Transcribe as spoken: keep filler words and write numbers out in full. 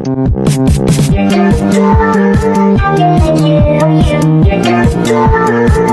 You're too good, I'm gonna kill you. You're too good.